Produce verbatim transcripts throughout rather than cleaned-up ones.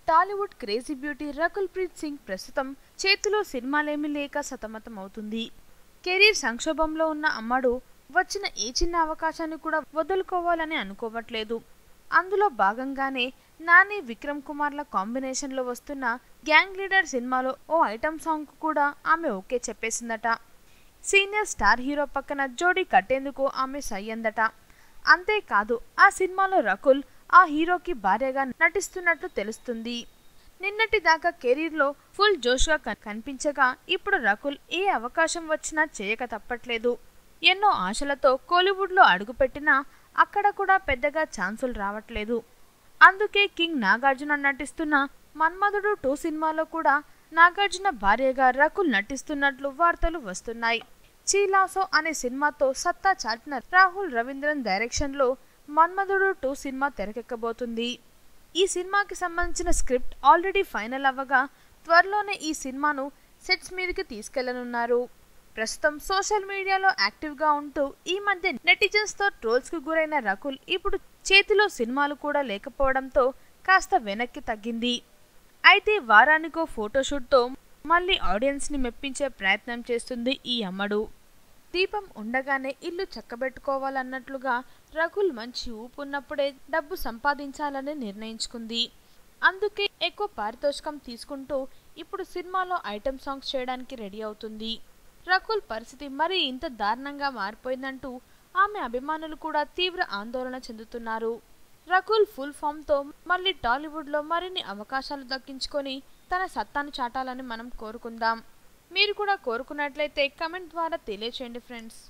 Tollywood crazy beauty Rakul Preet Singh ప్రస్తుతం చేతిలో సినిమాలేమీ లేక సతమతం అవుతుంది. కెరీర్ సంక్షోభంలో ఉన్న అమ్మడు వచ్చిన ఏ చిన్న అవకాశాన్ని కూడా వదులుకోవాలని అనుకోవట్లేదు. అందులో భాగంగానే నాని విక్రమ్ కుమార్ల కాంబినేషన్లో వస్తున్న గ్యాంగ్ లీడర్ సినిమాలో ఓ ఐటమ్ సాంగ్ కూడా ఆమె ఓకే చెప్పేసిందట. సీనియర్ స్టార్ హీరో పక్కన జోడీ కట్టేందుకు ఆమె సై అందట. అంతేకాదు ఆ సినిమాలో రకుల్ ఆ హీరోకి భార్యగా నటిస్తున్నట్లు తెలుస్తుంది. నిన్నటి దాకా కెరీర్లో ఫుల్ జోష్గా కనిపించగా ఇప్పుడు రకుల్ ఏ అవకాశం వచ్చినా చేయక తప్పట్లేదు. ఎన్నో ఆశలతో కోలీవుడ్లో అడుగుపెట్టినా అక్కడ కూడా పెద్దగా ఛాన్సులు రావట్లేదు. అందుకే కింగ్ నాగార్జున నటిస్తున్న మన్మధుడు టూ సినిమాలో కూడా నాగార్జున భార్యగా రకుల్ నటిస్తున్నట్లు వార్తలు వస్తున్నాయి. చీలాసో అనే సినిమాతో సత్తా చాటిన రాహుల్ రవీంద్రన్ డైరెక్షన్లో మన్మధుడు టూ సినిమా తెరకెక్కబోతుంది. ఈ సినిమాకి సంబంధించిన స్క్రిప్ట్ ఆల్రెడీ ఫైనల్ అవ్వగా త్వరలోనే ఈ సినిమాను సెట్స్ మీదకి తీసుకెళ్లనున్నారు. ప్రస్తుతం సోషల్ మీడియాలో యాక్టివ్గా ఉంటూ ఈ మధ్య నెటిజన్స్తో ట్రోల్స్కు గురైన రకుల్ ఇప్పుడు చేతిలో సినిమాలు కూడా లేకపోవడంతో కాస్త వెనక్కి తగ్గింది. అయితే వారానికో ఫోటోషూట్తో మళ్ళీ ఆడియన్స్ని మెప్పించే ప్రయత్నం చేస్తుంది ఈ అమ్మడు. దీపం ఉండగానే ఇల్లు చక్కబెట్టుకోవాలన్నట్లుగా రకుల్ మంచి ఊపున్నప్పుడే డబ్బు సంపాదించాలని నిర్ణయించుకుంది. అందుకే ఎక్కువ పారితోషికం తీసుకుంటూ ఇప్పుడు సినిమాలో ఐటమ్ సాంగ్స్ చేయడానికి రెడీ అవుతుంది. రకుల్ పరిస్థితి మరీ ఇంత దారుణంగా మారిపోయిందంటూ ఆమె అభిమానులు కూడా తీవ్ర ఆందోళన చెందుతున్నారు. రకుల్ ఫుల్ ఫామ్తో మళ్ళీ టాలీవుడ్లో మరిన్ని అవకాశాలు దక్కించుకొని తన సత్తాను చాటాలని మనం కోరుకుందాం. మీరు కూడా కోరుకున్నట్లయితే కమెంట్ ద్వారా తెలియచేయండి ఫ్రెండ్స్.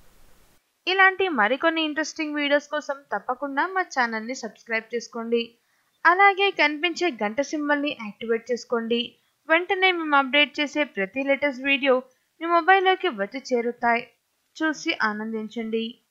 ఇలాంటి మరికొన్ని ఇంట్రెస్టింగ్ వీడియోస్ కోసం తప్పకుండా మా ఛానల్ని సబ్స్క్రైబ్ చేసుకోండి. అలాగే కనిపించే గంట సింబల్ని యాక్టివేట్ చేసుకోండి. వెంటనే మేము అప్డేట్ చేసే ప్రతి లేటెస్ట్ వీడియో మీ మొబైల్లోకి వచ్చి చేరుతాయి. చూసి ఆనందించండి.